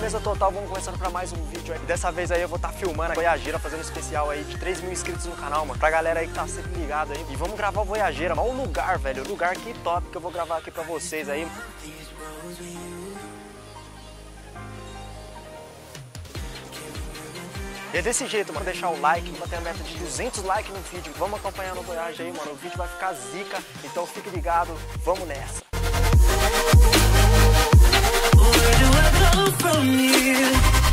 Firmeza total, vamos começando pra mais um vídeo aí. Dessa vez aí eu vou estar filmando a Voyageira, fazendo um especial aí de 3 mil inscritos no canal, mano. Pra galera aí que tá sempre ligado aí. E vamos gravar o Voyageira, olha o lugar, velho. O lugar que top que eu vou gravar aqui pra vocês aí. E é desse jeito, mano, deixar o like, bater a meta de 200 likes no vídeo. Vamos acompanhar no Voyage aí, mano, o vídeo vai ficar zica, então fique ligado, vamos nessa. Where do I go from here?